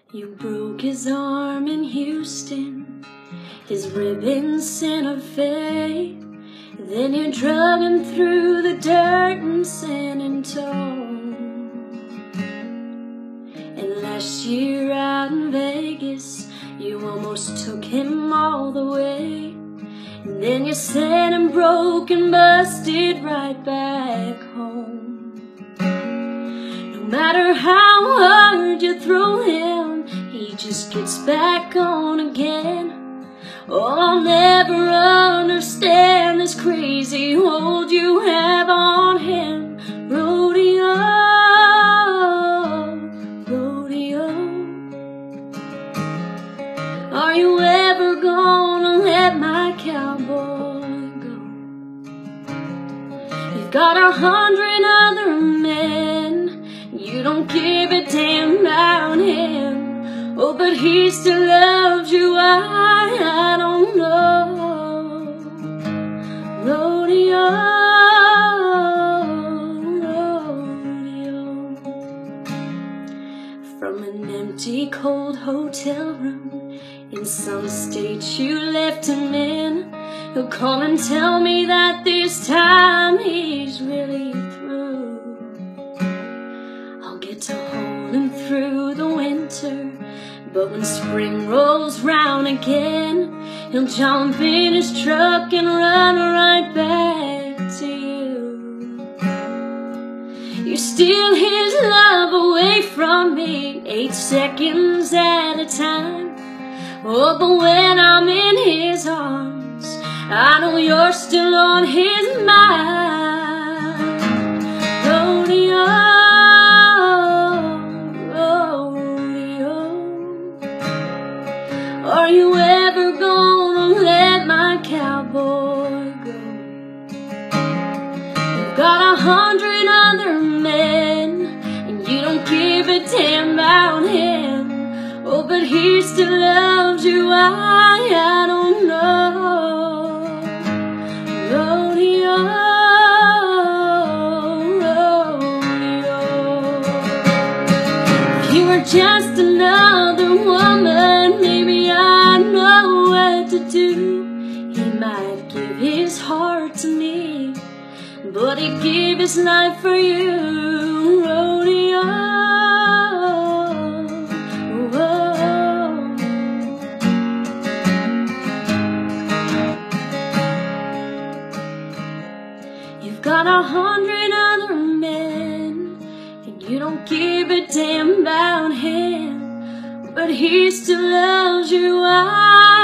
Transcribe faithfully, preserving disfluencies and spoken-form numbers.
You broke his arm in Houston, his rib in Santa Fe. Then you drug him through the dirt in San Antonio. And last year out in Vegas, you almost took him all the way. And then you sent him broke and busted right back home. No matter how hard you throw him, he just gets back on again. Oh, I'll never understand this crazy hold you have on him. Rodeo, rodeo. Are you ever gonna let my cowboy go? You've got a hundred other men, you don't give a damn about him. Oh, but he still loves you, I, I don't know. Rodeo, rodeo. From an empty, cold hotel room in some state you left him in, he'll call and tell me that this time he's really through. I'll get to hold him through the winter, but when spring rolls round again, he'll jump in his truck and run right back to you. You steal his love away from me, eight seconds at a time. Oh, but when I'm in his arms, I know you're still on his mind. Rodeo, are you ever gonna let my cowboy go? You've got a hundred other men, and you don't give a damn about him. Oh, but he still loves you, I, I don't know. Rodeo, rodeo. If you were just another woman, maybe I know what to do. He might give his heart to me, but he'd give his life for you. Rodeo, whoa. You've got a hundred other men, and you don't give a damn about him, but he still loves you. I